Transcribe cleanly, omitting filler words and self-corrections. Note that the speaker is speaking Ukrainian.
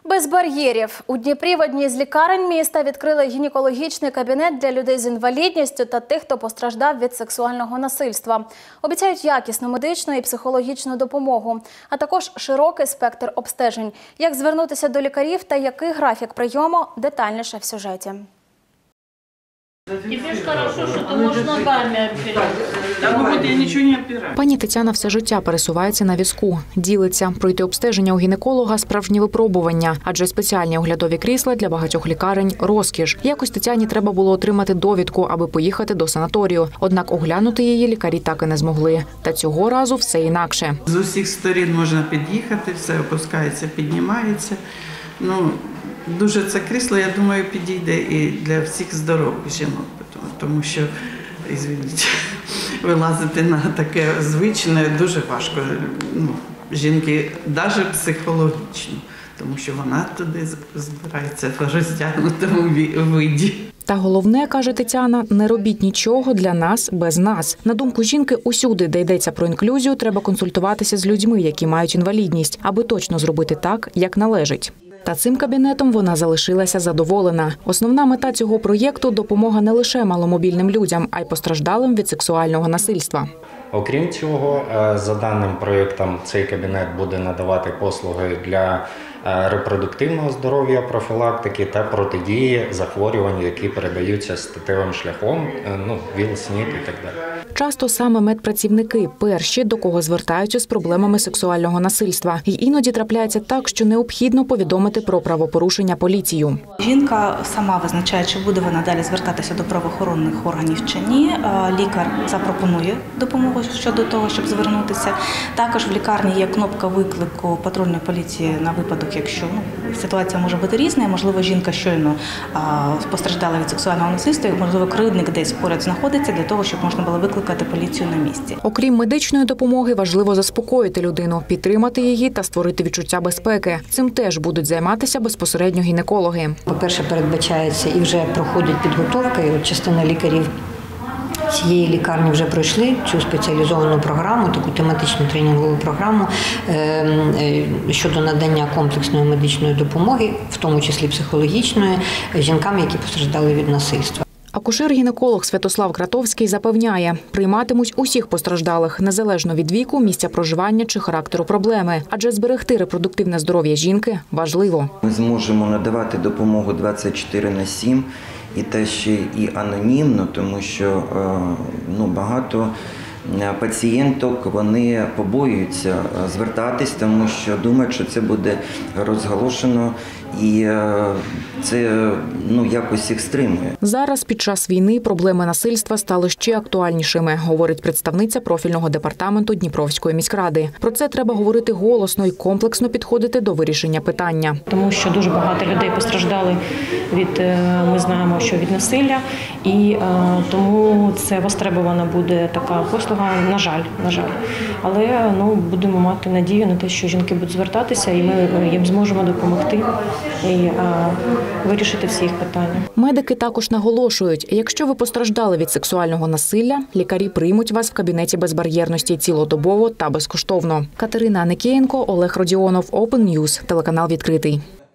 Без бар'єрів. У Дніпрі в одній з лікарень міста відкрили гінекологічний кабінет для людей з інвалідністю та тих, хто постраждав від сексуального насильства. Обіцяють якісну медичну і психологічну допомогу, а також широкий спектр обстежень. Як звернутися до лікарів та який графік прийому – детальніше в сюжеті. Тебе ж хорошо, що ти можеш ногами опирати. Пані Тетяна все життя пересувається на візку. Ділиться. Пройти обстеження у гінеколога – справжнє випробування. Адже спеціальні оглядові крісла для багатьох лікарень – розкіш. Якось Тетяні треба було отримати довідку, аби поїхати до санаторію. Однак оглянути її лікарі так і не змогли. Та цього разу все інакше. З усіх сторін можна під'їхати, все опускається, піднімається. Дуже це крісло, я думаю, підійде і для всіх здорових жінок, тому що, извините, вилазити на таке звичне дуже важко. Жінки навіть психологічно, тому що вона туди збирається в роздягнутому виді. Та головне, каже Тетяна, не робіть нічого для нас без нас. На думку жінки, усюди, де йдеться про інклюзію, треба консультуватися з людьми, які мають інвалідність, аби точно зробити так, як належить. Та цим кабінетом вона залишилася задоволена. Основна мета цього проєкту – допомога не лише маломобільним людям, а й постраждалим від сексуального насильства. Окрім цього, за даним проєктом, цей кабінет буде надавати послуги для репродуктивного здоров'я, профілактики та протидії захворювань, які передаються статевим шляхом, ВІЛ, СНІД і так далі. Часто саме медпрацівники – перші, до кого звертаються з проблемами сексуального насильства. І іноді трапляється так, що необхідно повідомити про правопорушення поліцію. Жінка сама визначає, чи буде вона далі звертатися до правоохоронних органів чи ні. Лікар запропонує допомогу щодо того, щоб звернутися. Також в лікарні є кнопка виклику патрульної поліції на випадок, якщо ситуація може бути різна. Можливо, жінка щойно постраждала від сексуального насильства, можливо, кривдник десь поряд знаходиться для того, щоб можна було викликати поліцію на місці. Окрім медичної допомоги, важливо заспокоїти людину, підтримати її та створити відчуття безпеки. Цим теж будуть займатися безпосередньо гінекологи. По-перше, передбачається і вже проходить підготовка, і частина лікарів цієї лікарні вже пройшли цю спеціалізовану програму, таку тематичну тренінгову програму щодо надання комплексної медичної допомоги, в тому числі психологічної, жінкам, які постраждали від насильства. Акушер-гінеколог Святослав Кратовський запевняє, прийматимуть усіх постраждалих, незалежно від віку, місця проживання чи характеру проблеми. Адже зберегти репродуктивне здоров'я жінки важливо. Ми зможемо надавати допомогу 24/7 і те ще і анонімно, тому що багато пацієнток, вони побоюються звертатись, тому що думають, що це буде розголошено і це якось їх стримує. Зараз під час війни проблеми насильства стали ще актуальнішими, говорить представниця профільного департаменту Дніпровської міськради. Про це треба говорити голосно і комплексно підходити до вирішення питання. Тому що дуже багато людей постраждали ми знаємо, що від насилля, і тому це востребована буде така послуга, на жаль. Але будемо мати надію на те, що жінки будуть звертатися, і ми їм зможемо допомогти і вирішити всі їх питання. Медики також наголошують, якщо ви постраждали від сексуального насилля, лікарі приймуть вас в кабінеті безбар'єрності цілодобово та безкоштовно. Катерина Аникієнко, Олег Родіонов, Open News, телеканал «Відкритий».